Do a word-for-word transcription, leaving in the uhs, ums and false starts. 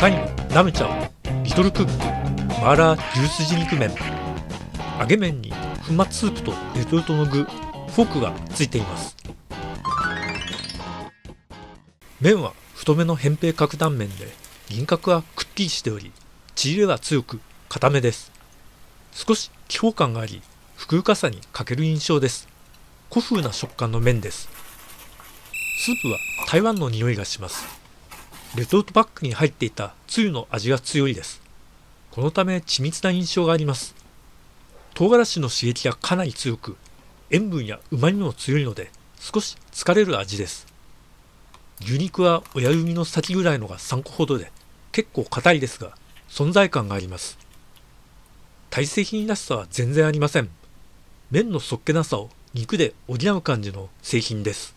他にもナムチャオ、リトルクック、マーラー牛すじ肉麺、揚げ麺に粉末スープとレトルトの具、フォークがついています。麺は太めの扁平角断麺で、輪郭はくっきりしており、ちぎれは強く固めです。少し気泡感があり、ふくよかさに欠ける印象です。古風な食感の麺です。スープは台湾の匂いがします。レトルトパックに入っていたつゆの味が強いです。このため緻密な印象があります。唐辛子の刺激がかなり強く、塩分や旨味も強いので少し疲れる味です。牛肉は親指の先ぐらいのがさんこほどで、結構硬いですが存在感があります。大製品らしさは全然ありません。麺のそっけなさを肉で補う感じの製品です。